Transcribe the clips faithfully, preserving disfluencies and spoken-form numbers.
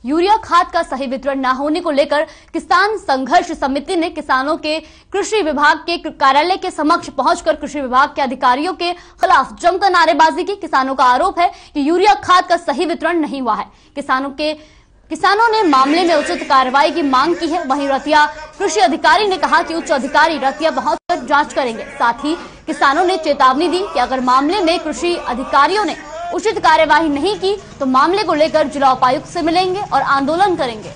Urea खाद का सही वितरण न होने को लेकर किसान संघर्ष समिति ने किसानों के कृषि विभाग के कार्यालय के समक्ष पहुंचकर कृषि विभाग के अधिकारियों के खिलाफ जमकर नारेबाजी की। किसानों का आरोप है कि यूरिया खाद का सही वितरण नहीं हुआ है। किसानों के किसानों ने मामले में उचित कार्रवाई की मांग की है। वहीं रतिया कृषि अधिकारी ने कहा कि उच्च अधिकारी रतिया पहुंचकर जांच करेंगे। साथ ही किसानों ने चेतावनी दी कि अगर मामले में कृषि अधिकारियों ने उचित कार्यवाही नहीं की तो मामले को लेकर जिला उपायुक्त से मिलेंगे और आंदोलन करेंगे।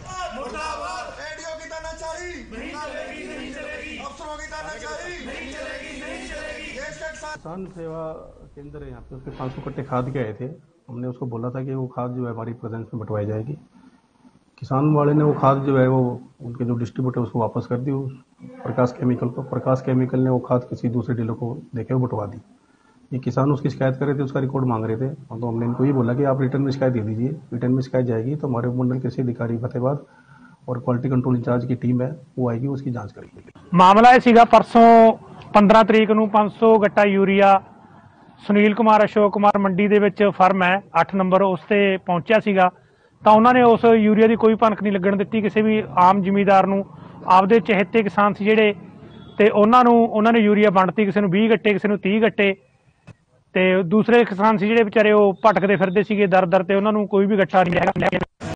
किसान सेवा केंद्र है यहाँ पे, उसके पाँच सौ कट्टे खाद के आए थे। हमने उसको बोला था कि वो खाद जो है हमारी प्रेजेंस में बंटवाई जाएगी। किसान वाले ने वो खाद जो है वो उनके जो डिस्ट्रीब्यूटर उसको वापस कर दी प्रकाश केमिकल को। प्रकाश केमिकल ने वो खाद किसी दूसरे डीलर को देके वो बंटवा दी। ये किसान उसकी शिकायत कर रहे थे, उसका रिकॉर्ड मांग रहे थे। तो हमने इनको ये बोला कि आप रिटर्न में शिकायत दे दीजिए। रिटर्न में शिकायत जाएगी तो हमारे मंडल कृषि अधिकारी फतेहाबाद और क्वालिटी कंट्रोल इंचार्ज की टीम है वो आएगी, उसकी जाँच करेगी। मामला यह सीगा परसों पंद्रह तरीक ਨੂੰ पाँच सौ गट्टा यूरिया सुनील कुमार अशोक कुमार मंडी ਦੇ ਵਿੱਚ ਫਰਮ ਹੈ ਅੱਠ ਨੰਬਰ ਉਸ ਤੇ ਪਹੁੰਚਿਆ ਸੀਗਾ ਤਾਂ ਉਹਨਾਂ ਨੇ ਉਸ ਯੂਰੀਆ ਦੀ ਕੋਈ ਭਨਕ ਨਹੀਂ ਲੱਗਣ ਦਿੱਤੀ ਕਿਸੇ ਵੀ ਆਮ ਜ਼ਿਮੀਂਦਾਰ ਨੂੰ। ਆਪਦੇ ਚਹੇਤੇ ਕਿਸਾਨ ਸੀ ਜਿਹੜੇ ਤੇ ਉਹਨਾਂ ਨੂੰ ਉਹਨਾਂ ਨੇ ਯੂਰੀਆ ਵੰਡਤੀ, ਕਿਸੇ ਨੂੰ बीस ਗੱਟੇ ਕਿਸੇ ਨੂੰ तीस ਗੱਟੇ ਤੇ ਦੂਸਰੇ ਕਿਸਾਨ ਸੀ ਜਿਹੜੇ ਵਿਚਾਰੇ ਉਹ ਭਟਕਦੇ ਫਿਰਦੇ ਸੀਗੇ ਦਰ ਦਰ ਤੇ ਉਹਨਾਂ ਨੂੰ ਕੋਈ ਵੀ ਗੱਟਾ ਨਹੀਂ ਮਿਲਿਆ।